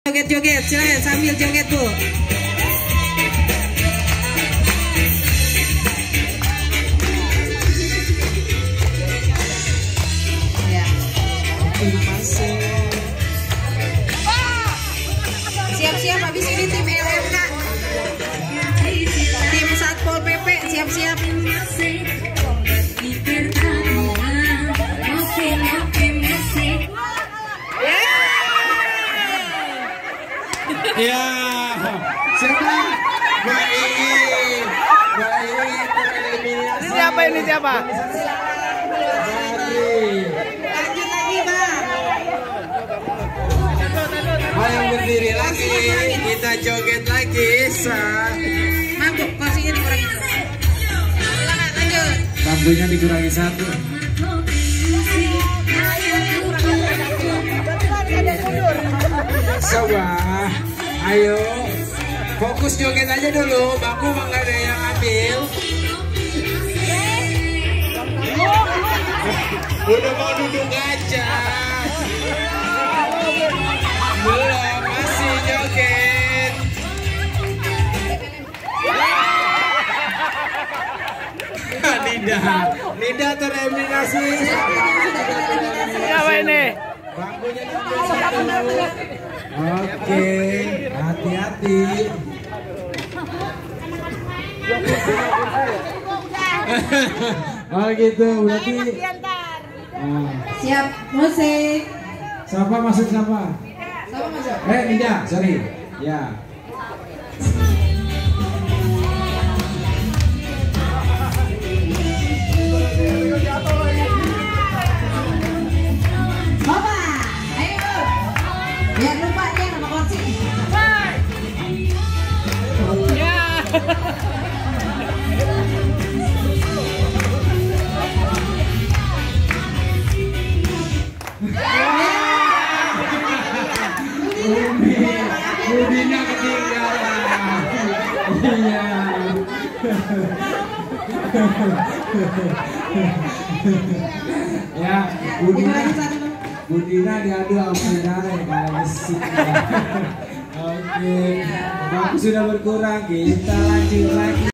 Joget-joget, silahkan sambil joget Bu. Ya. Siap-siap habis ini tim LMK. Tim Satpol PP siap-siap. Ya, siapa? Baik. Ini siapa ini siapa? Lanjut lagi Bang. Yang berdiri lagi, kita joget lagi. Mangkuk, kursinya dikurangi. Silakan lanjut. Bambunya dikurangi 1. Coba, ayo fokus joget aja dulu. Bambu mah nggak ada yang ambil. Udah mau duduk aja. Belum, masih joget. Nida tereliminasi. Siapa ini? Bambunya dulu. Oke, hati-hati. Oh gitu, berarti. Siap, musik. Siapa masuk siapa? Siapa masuk? Nida, sorry. Ya. Bapak, ayo. Biar lupa dia nama kursi. Ya. Budina ketinggalan. Iya. Ya, Budina diadu sama Budina kalau musik. Oke, waktu sudah berkurang, kita lanjut lagi.